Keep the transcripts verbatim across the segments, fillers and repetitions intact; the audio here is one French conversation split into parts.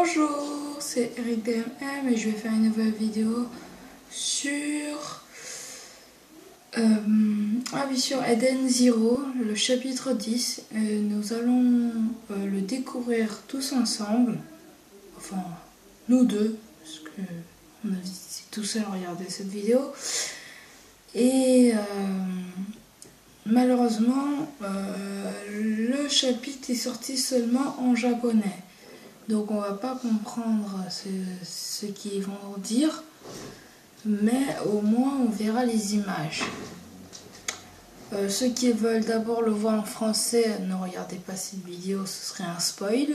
Bonjour, c'est Eric D M M et je vais faire une nouvelle vidéo sur euh, ah oui, sur Eden Zero, le chapitre dix. Et nous allons euh, le découvrir tous ensemble, enfin nous deux, parce que on a tout seul regardé cette vidéo. Et euh, malheureusement, euh, le chapitre est sorti seulement en japonais. Donc on va pas comprendre ce, ce qu'ils vont dire, mais au moins on verra les images. Euh, ceux qui veulent d'abord le voir en français, ne regardez pas cette vidéo, ce serait un spoil.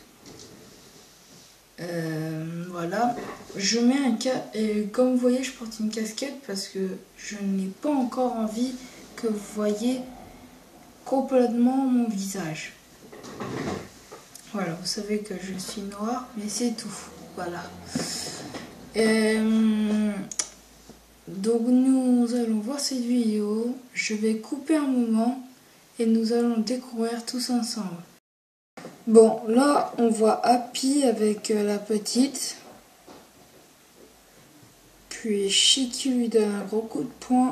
Euh, voilà, je mets un cas et comme vous voyez, je porte une casquette parce que je n'ai pas encore envie que vous voyez complètement mon visage. Voilà, vous savez que je suis noire, mais c'est tout. Voilà. Euh, donc nous allons voir cette vidéo. Je vais couper un moment et nous allons découvrir tous ensemble. Bon, là on voit Happy avec la petite. Puis Shiki lui donne un gros coup de poing.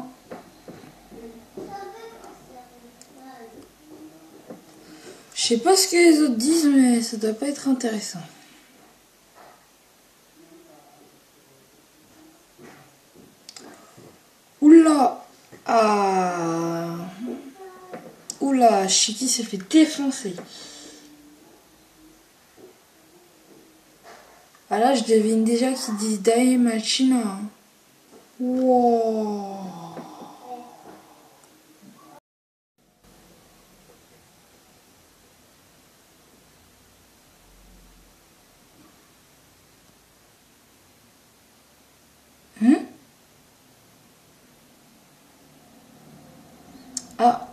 Je sais pas ce que les autres disent, mais ça doit pas être intéressant. Oula! Ah! Oula, Shiki s'est fait défoncer. Ah là, je devine déjà qu'ils disent Dae Machina. Wow! Hein? Ah!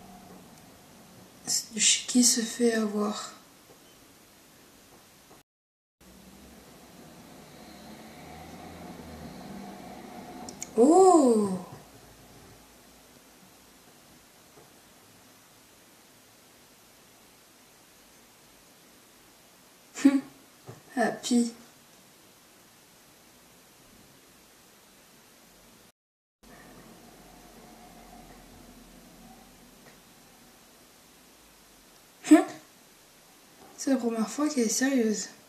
Shiki se fait avoir. Oh! Happy. C'est la première fois qu'elle est sérieuse.